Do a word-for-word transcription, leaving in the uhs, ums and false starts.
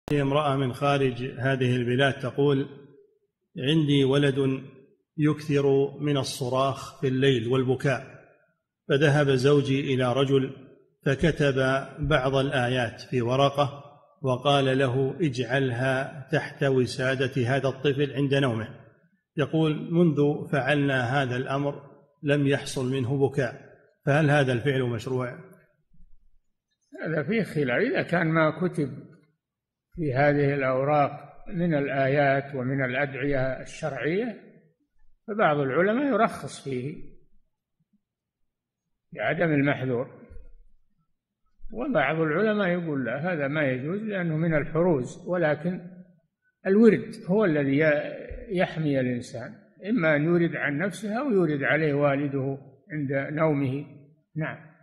امرأة من خارج هذه البلاد تقول: عندي ولد يكثر من الصراخ في الليل والبكاء، فذهب زوجي إلى رجل فكتب بعض الآيات في ورقة وقال له: اجعلها تحت وسادة هذا الطفل عند نومه. يقول: منذ فعلنا هذا الأمر لم يحصل منه بكاء، فهل هذا الفعل مشروع؟ هذا فيه خلاف. إذا كان ما كتب في هذه الأوراق من الآيات ومن الأدعية الشرعية فبعض العلماء يرخص فيه بعدم المحذور، وبعض العلماء يقول لا، هذا ما يجوز لأنه من الحروز، ولكن الورد هو الذي يحمي الإنسان، إما أن يورد عن نفسه أو يورد عليه والده عند نومه. نعم.